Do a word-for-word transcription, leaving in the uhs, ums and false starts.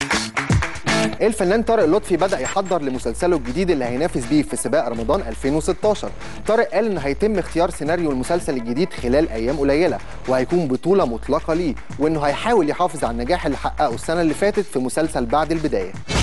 الفنان طارق لطفي بدأ يحضر لمسلسله الجديد اللي هينافس بيه في سباق رمضان ألفين وستاشر. طارق قال إن هيتم اختيار سيناريو المسلسل الجديد خلال أيام قليلة، وهيكون بطولة مطلقة ليه، وإنه هيحاول يحافظ على النجاح اللي حققه السنة اللي فاتت في مسلسل بعد البداية.